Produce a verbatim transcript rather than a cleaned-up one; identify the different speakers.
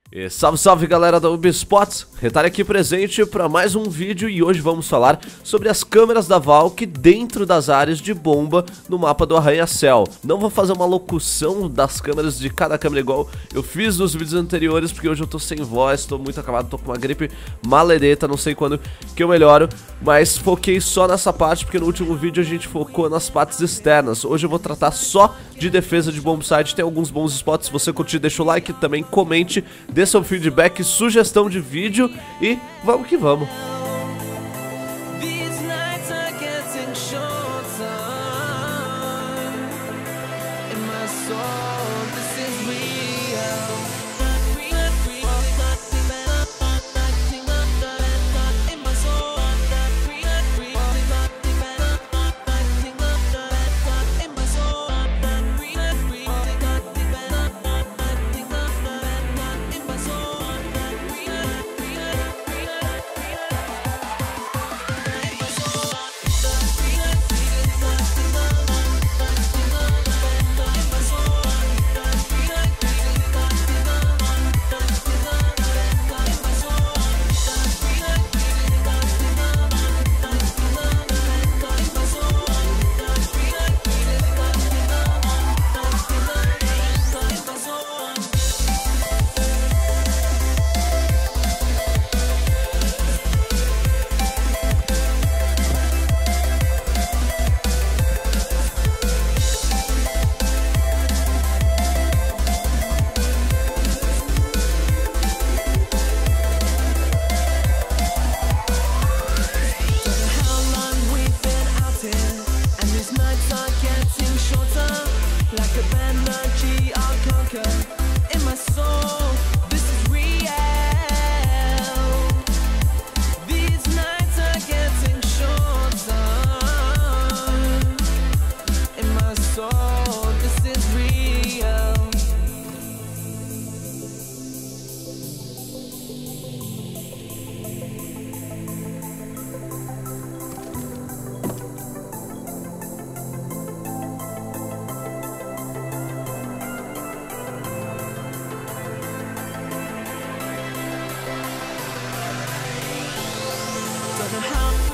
Speaker 1: E salve, salve galera da Ubisoft, Retalho aqui presente para mais um vídeo e hoje vamos falar sobre as câmeras da Valve dentro das áreas de bomba no mapa do Arranha-Céu. Não vou fazer uma locução das câmeras de cada câmera igual eu fiz nos vídeos anteriores, porque hoje eu tô sem voz, tô muito acabado, tô com uma gripe maledeta, não sei quando que eu melhoro, mas foquei só nessa parte porque no último vídeo a gente focou nas partes externas. Hoje eu vou tratar só de defesa de bombsite, tem alguns bons spots, se você curtir deixa o like, também comente, dê seu feedback, sugestão de vídeo e vamos que vamos.
Speaker 2: How